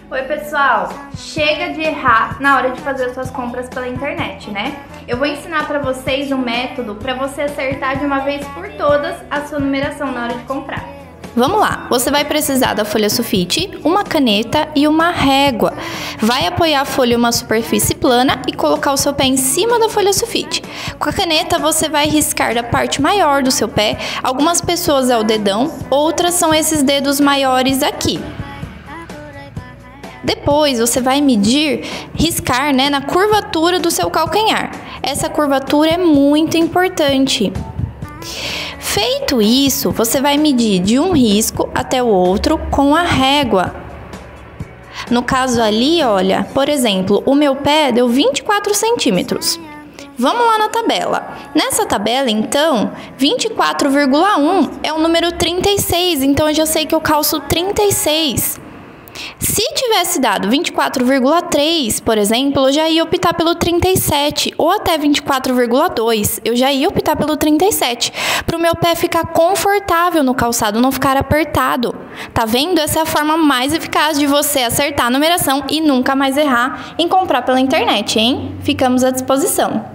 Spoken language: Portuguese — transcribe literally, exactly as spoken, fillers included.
Oi pessoal, chega de errar na hora de fazer suas compras pela internet, né? Eu vou ensinar para vocês um método para você acertar de uma vez por todas a sua numeração na hora de comprar. Vamos lá, você vai precisar da folha sulfite, uma caneta e uma régua. Vai apoiar a folha em uma superfície plana e colocar o seu pé em cima da folha sulfite. Com a caneta você vai riscar da parte maior do seu pé. Algumas pessoas é o dedão, outras são esses dedos maiores aqui. Depois você vai medir, riscar, né, na curvatura do seu calcanhar. Essa curvatura é muito importante. Feito isso, você vai medir de um risco até o outro com a régua. No caso ali, olha, por exemplo, o meu pé deu vinte e quatro centímetros. Vamos lá na tabela. Nessa tabela, então, vinte e quatro vírgula um é o número trinta e seis, então eu já sei que eu calço trinta e seis. Se tivesse dado vinte e quatro vírgula três, por exemplo, eu já ia optar pelo trinta e sete, ou até vinte e quatro vírgula dois, eu já ia optar pelo trinta e sete, para o meu pé ficar confortável no calçado, não ficar apertado. Tá vendo? Essa é a forma mais eficaz de você acertar a numeração e nunca mais errar em comprar pela internet, hein? Ficamos à disposição.